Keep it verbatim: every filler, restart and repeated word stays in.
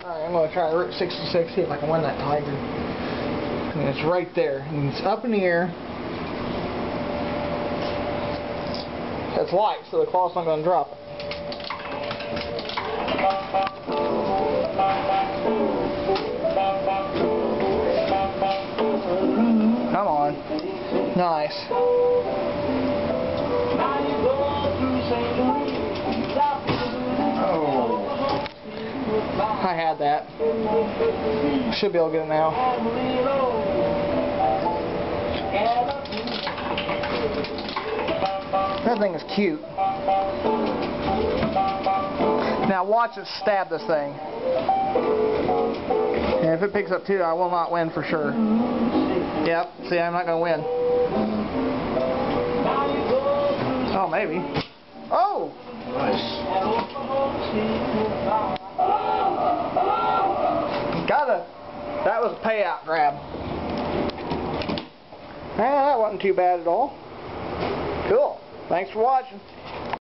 Alright, I'm going to try Route sixty-six, see if I can win that tiger. And it's right there. And it's up in the air. It's light, so the claw's not going to drop it. Come on. Nice. Oh. I had that. Should be able to get it now. That thing is cute. Now watch it stab this thing. And if it picks up two, I will not win for sure. Yep, see, I'm not going to win. Oh, maybe. Oh! Nice. Got a... That was a payout grab. Eh, that wasn't too bad at all. Cool. Thanks for watching.